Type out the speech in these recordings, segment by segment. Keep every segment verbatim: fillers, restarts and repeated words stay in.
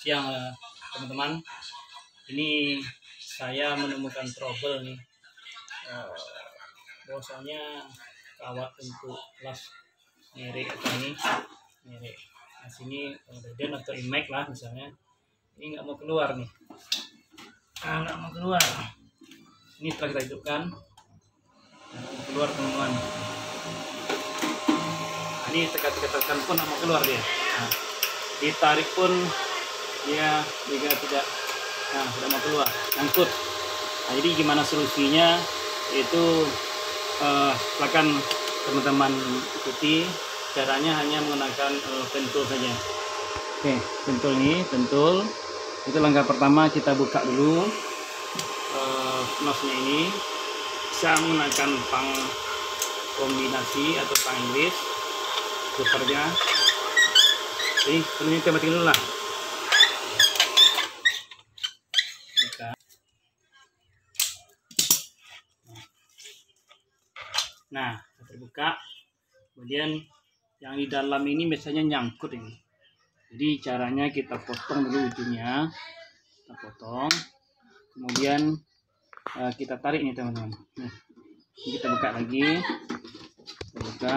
siang teman-teman. Ini saya menemukan trouble nih. Uh, bahwasanya kawat untuk las merek apa ini merek nah sini Reden atau Imax lah misalnya, ini nggak mau keluar nih, ah nggak mau keluar. Ini setelah kita hidupkan nggak mau keluar teman-teman. Nah, ini tekan-tekan pun nggak mau keluar dia. Nah, ditarik pun dia juga tidak, nah tidak mau keluar, nyangkut. Nah, jadi gimana solusinya? Itu uh, silakan teman-teman ikuti. Caranya hanya menggunakan uh, pentul saja. Oke, pentul ini, pentul. Itu langkah pertama, kita buka dulu uh, nosnya ini. Bisa menggunakan pang kombinasi atau pang Inggris, putarnya. Jadi ini kita matikan dulu lah. Nah, terbuka. Kemudian yang di dalam ini biasanya nyangkut ini. Jadi caranya kita potong dulu ujungnya, kita potong. Kemudian uh, kita tarik nih teman-teman. Nah, ini kita buka lagi, kita buka.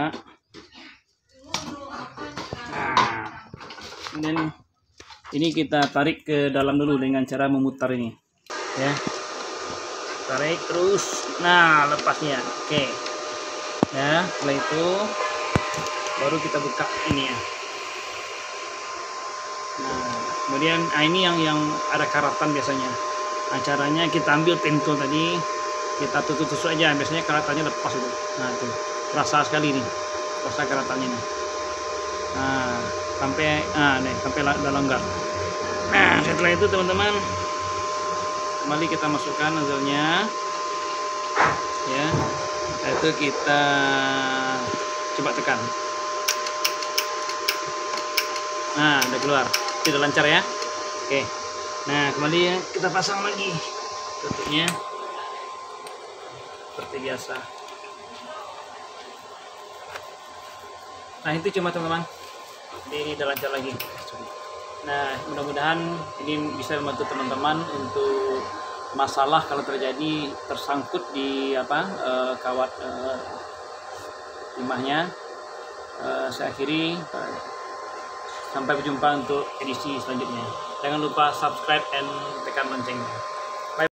Nah, kemudian ini kita tarik ke dalam dulu dengan cara memutar ini, ya. Tarik terus. Nah, lepasnya. Oke. Ya, setelah itu baru kita buka ini ya. Nah, kemudian nah ini yang yang ada karatan biasanya. Nah, caranya kita ambil pentul tadi, kita tutup-tutup aja. Biasanya karatannya lepas itu. Nah, itu terasa sekali nih, terasa karatannya nih. Nah, sampai ah nih sampai dalam gang. Nah, setelah itu teman-teman, kembali kita masukkan nozzle-nya, ya. Nah, itu kita coba tekan. Nah, udah keluar. Sudah lancar ya. Oke. Nah, kembali kita pasang lagi tutupnya seperti biasa. Nah, itu cuma teman-teman. Ini udah lancar lagi. Nah, mudah-mudahan ini bisa membantu teman-teman untuk masalah kalau terjadi tersangkut di apa uh, kawat uh, timahnya. Uh, saya akhiri, uh, sampai berjumpa untuk edisi selanjutnya. Jangan lupa subscribe dan tekan loncengnya.